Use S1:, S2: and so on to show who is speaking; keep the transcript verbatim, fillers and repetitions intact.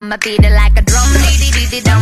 S1: I'ma beat it like a drum, dee dee dee dee dum.